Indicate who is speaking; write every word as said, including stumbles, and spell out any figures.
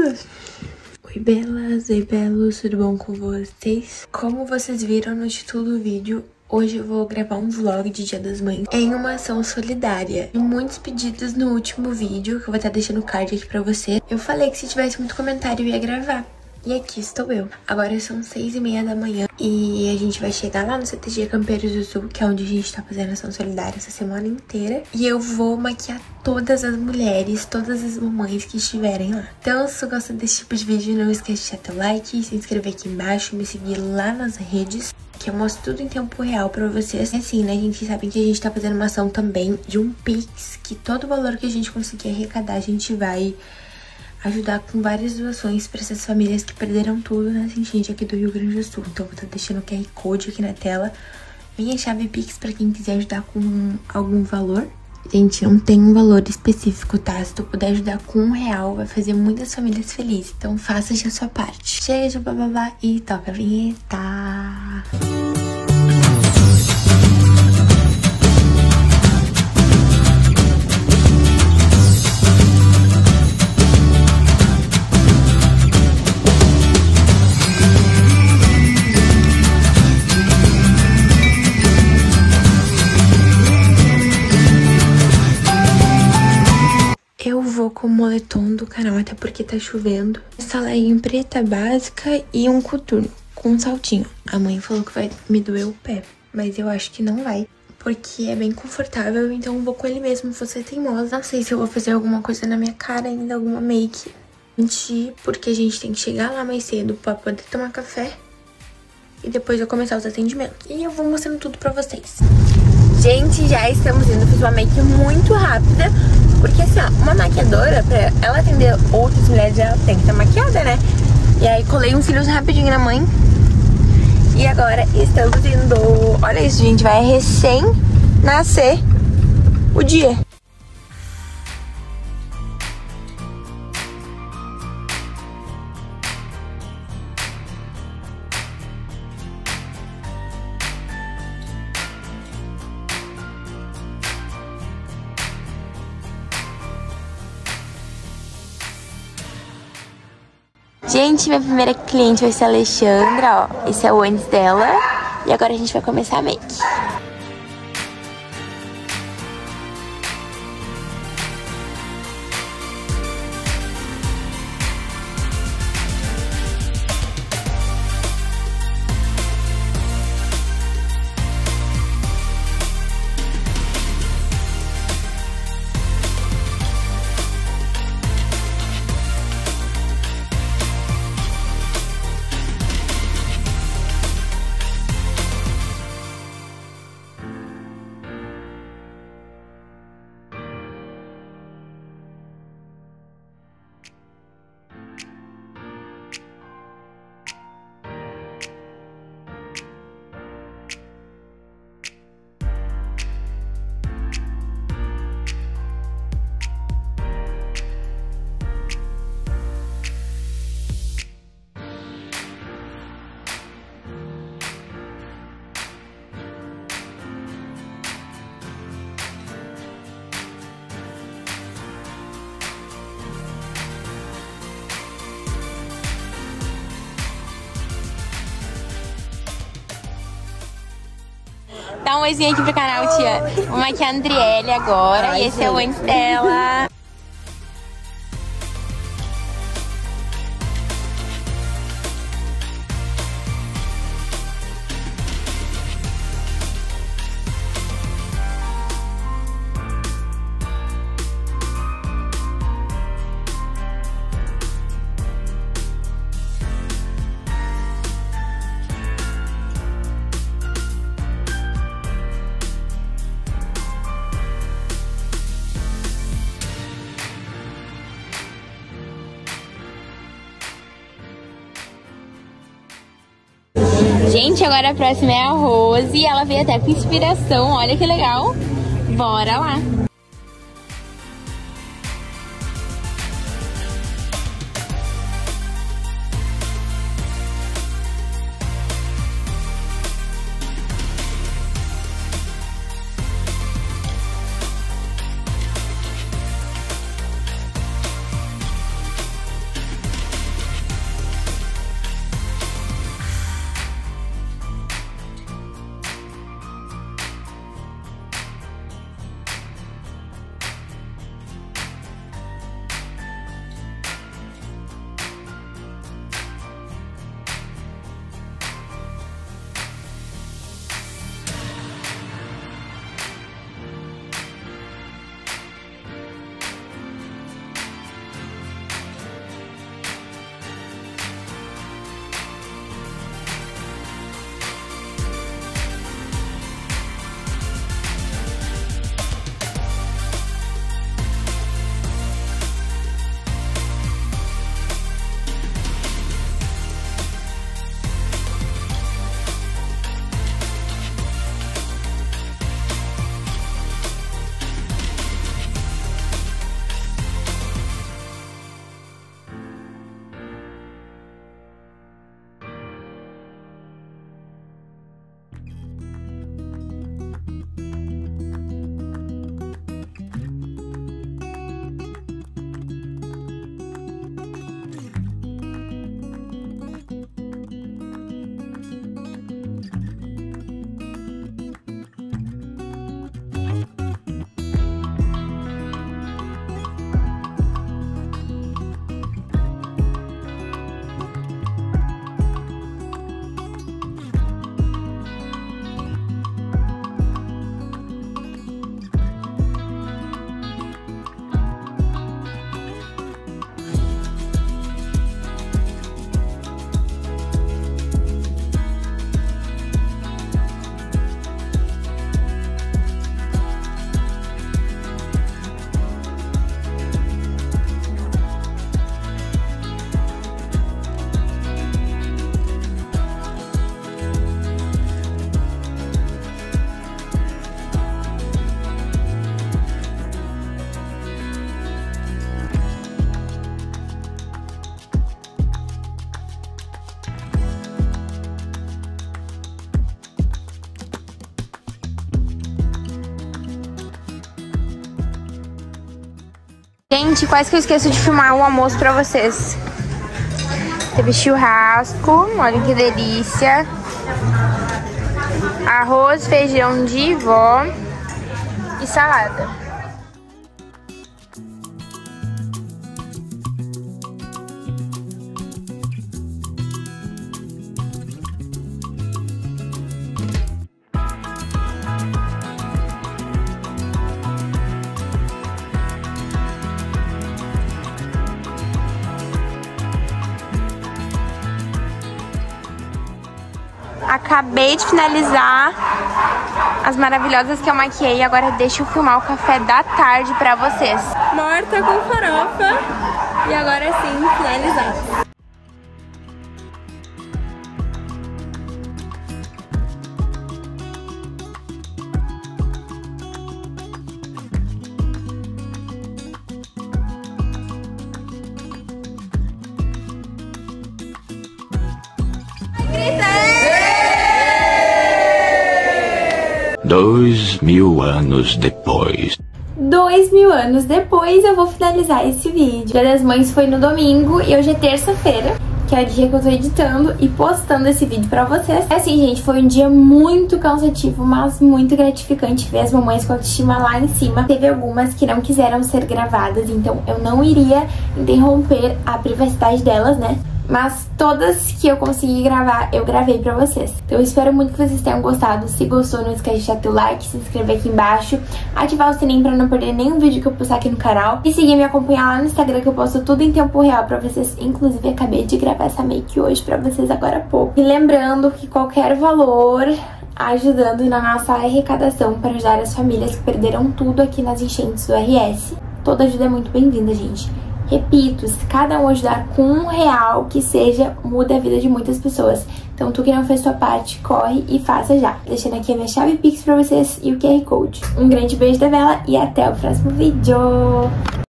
Speaker 1: belas! Oi, belas! Oi, belos! Tudo bom com vocês? Como vocês viram no título do vídeo, hoje eu vou gravar um vlog de Dia das Mães em uma ação solidária. Muitos pedidos no último vídeo, que eu vou estar deixando o card aqui pra você. Eu falei que se tivesse muito comentário eu ia gravar. E aqui estou eu. Agora são seis e meia da manhã e a gente vai chegar lá no C T G Campeiros do Sul, que é onde a gente tá fazendo ação solidária essa semana inteira. E eu vou maquiar todas as mulheres, todas as mamães que estiverem lá. Então, se você gosta desse tipo de vídeo, não esquece de deixar teu like, se inscrever aqui embaixo, me seguir lá nas redes, que eu mostro tudo em tempo real pra vocês. E assim, né, a gente sabe que a gente tá fazendo uma ação também de um Pix, que todo o valor que a gente conseguir arrecadar, a gente vai ajudar com várias doações para essas famílias que perderam tudo nessa enchente aqui do Rio Grande do Sul. Então, vou estar deixando o Q R Code aqui na tela. Minha chave Pix para quem quiser ajudar com algum valor. Gente, não tem um valor específico, tá? Se tu puder ajudar com um real, vai fazer muitas famílias felizes. Então, faça já a sua parte. Chega de bababá e toca a vinheta. Eu vou com o moletom do canal, até porque tá chovendo. Sainha preta básica e um coturno com um saltinho. A mãe falou que vai me doer o pé, mas eu acho que não vai, porque é bem confortável, então eu vou com ele mesmo. Vou ser teimosa. Não sei se eu vou fazer alguma coisa na minha cara ainda, alguma make. Mentir, porque a gente tem que chegar lá mais cedo pra poder tomar café e depois eu começar os atendimentos. E eu vou mostrando tudo pra vocês. Gente, já estamos indo. Fiz uma make muito rápida, porque assim, ó, uma maquiadora, pra ela atender outras mulheres, ela tem que estar maquiada, né? E aí colei um cílios rapidinho na mãe. E agora estamos indo. Olha isso, gente, vai recém nascer o dia. Gente, minha primeira cliente vai ser a Alexandra, ó. Esse é o antes dela. E agora a gente vai começar a make. Dá um oizinho aqui pro canal, tia. Vou maquiar a Andriele agora. Ai, e esse gente. É o antes dela. Gente, agora a próxima é a Rose. Ela veio até com inspiração, olha que legal. Bora lá.
Speaker 2: gente, quase que eu esqueço de filmar o almoço pra vocês. Teve churrasco, olha que delícia. Arroz, feijão de vó e salada. Acabei de finalizar as maravilhosas que eu maquiei. Agora deixa eu filmar o café da tarde pra vocês. Morta com farofa. E agora sim, finalizado.
Speaker 3: Dois mil anos depois.
Speaker 1: Dois mil anos depois eu vou finalizar esse vídeo. Dia das Mães foi no domingo e hoje é terça-feira, que é o dia que eu tô editando e postando esse vídeo pra vocês. Assim, gente, foi um dia muito cansativo, mas muito gratificante ver as mamães com a autoestima lá em cima. Teve algumas que não quiseram ser gravadas, então eu não iria interromper a privacidade delas, né? Mas todas que eu consegui gravar, eu gravei pra vocês. Então eu espero muito que vocês tenham gostado. Se gostou, não esquece de deixar o like, se inscrever aqui embaixo, ativar o sininho pra não perder nenhum vídeo que eu postar aqui no canal. E seguir e me acompanhar lá no Instagram, que eu posto tudo em tempo real pra vocês. Inclusive, acabei de gravar essa make hoje pra vocês agora há pouco. E lembrando que qualquer valor ajudando na nossa arrecadação para ajudar as famílias que perderam tudo aqui nas enchentes do R S. Toda ajuda é muito bem-vinda, gente. Repito, se cada um ajudar com um real que seja, muda a vida de muitas pessoas. Então, tu que não fez sua parte, corre e faça já. Deixando aqui a minha chave Pix pra vocês e o Q R Code. Um grande beijo da Vela e até o próximo vídeo!